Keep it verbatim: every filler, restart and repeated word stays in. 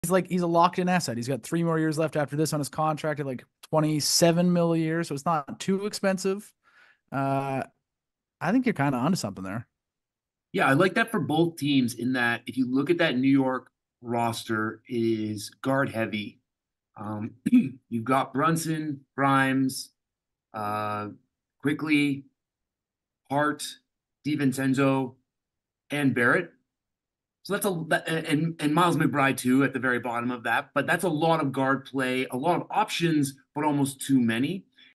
he's like he's a locked in asset. He's got three more years left after this on his contract at like twenty-seven mil a year, so it's not too expensive. Uh, I think you're kind of onto something there. Yeah, I like that for both teams in that if you look at that New York roster, it is guard heavy. Um, you've got Brunson, Grimes, uh, Quickly, Hart, DiVincenzo, and Barrett. So that's a and and Miles McBride too at the very bottom of that. But that's a lot of guard play, a lot of options, but almost too many.